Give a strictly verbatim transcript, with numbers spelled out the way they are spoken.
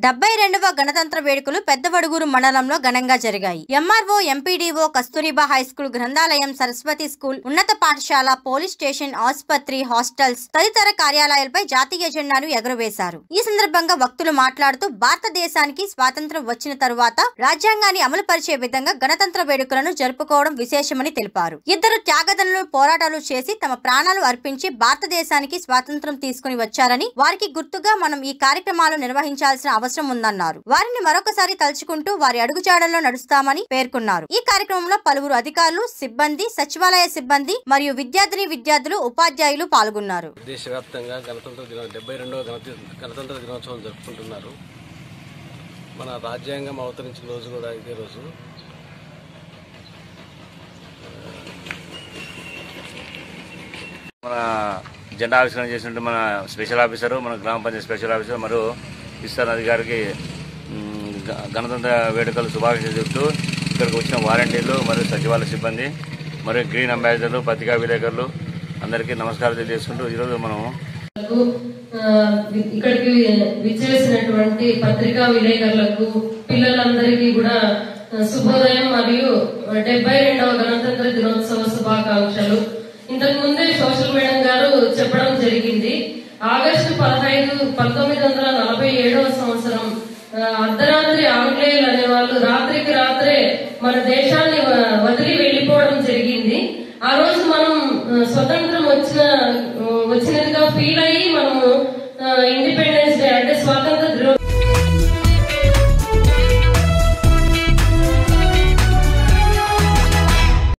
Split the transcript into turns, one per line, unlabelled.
డెబ్బై రెండవ గణతంత్ర వేడుకలు పెద్దవడుగూరు మండలంలో ఘనంగా జరిగాయి. ఎంఆర్ఓ, ఎంపీడీఓ, కస్తూరిబా హైస్కూల్, గ్రంథాలయం, సరస్వతి స్కూల్, ఉన్నత పాఠశాల, పోలీస్ స్టేషన్, ఆసుపత్రి, హాస్టల్స్ తదితర కార్యాలయాలపై జాతీయ జెండాను ఎగురవేశారు. ఈ సందర్భంగా వక్తులు మాట్లాడుతూ భారతదేశానికి స్వాతంత్ర్యం వచ్చిన తరువాత రాజ్యాంగాన్ని అమలు పరిచే విధంగా గణతంత్ర వేడుకలను జరుపుకోవడం విశేషమని తెలిపారు. ఇద్దరు త్యాగదనులు పోరాటాలు చేసి తమ ప్రాణాలు అర్పించి భారతదేశానికి స్వాతంత్ర్యం తీసుకుని వచ్చారని, వారికి గుర్తుగా మనం ఈ కార్యక్రమాలు నిర్వహించాల్సిన అవసరం ఉందన్నారు. వారిని మరొకసారి తలుచుకుంటూ వారి అడుగుజాడల్లో నడుస్తామని పేర్కొన్నారు. ఈ కార్యక్రమంలో పలువురు అధికారులు, సిబ్బంది, సచివాలయ సిబ్బంది మరియు విద్యార్థిని విద్యార్థులు, ఉపాధ్యాయులు పాల్గొన్నారు.
దేశవ్యాప్తంగా గణతంత్ర దిన డెబ్బై రెండవ గణతంత్ర దినోత్సవం జరుపుకుంటున్నారు. మన రాజ్యాంగం అవతరించిన రోజు కూడా ఇదే రోజు.
మన జెండా ఆవిష్కరణ చేసినట్టు మన స్పెషల్ ఆఫీసరు, మన గ్రామ పంచాయతీ స్పెషల్ ఆఫీసర్ మరియు ఇస్తాన్ అధికారికి గణతంత్ర వేడుకలు శుభాకాంక్షలు చెబుతూ ఇక్కడికి వచ్చిన వాలంటీర్లు మరియు సచివాలయ సిబ్బంది మరియు గ్రీన్ అంబాసిడర్లు, పత్రికా విలేకరులు అందరికీ నమస్కారం తెలియజేసుకుంటూ ఈరోజు మనం
ఇక్కడికి విచ్చేసినటువంటి పత్రికా విలేకరులకు, పిల్లలందరికీ కూడా శుభోదయం మరియు డెబ్బై రెండవ గణతంత్ర దినోత్సవ శుభాకాంక్షలు. ఇంతకు ముందే సోషల్ మేడం గారు చెప్పడం జరిగింది. ఆగస్టు పదహైదు పంతొమ్మిది వందల నలభై ఏడవ సంవత్సరం అర్ధరాత్రి ఆంగ్లేయులు అనే వాళ్ళు రాత్రికి రాత్రే మన దేశాన్ని వదిలి వెళ్లిపోవడం జరిగింది. ఆ రోజు మనం స్వతంత్రం వచ్చిన వచ్చినదిగా ఫీల్ అయ్యి మనము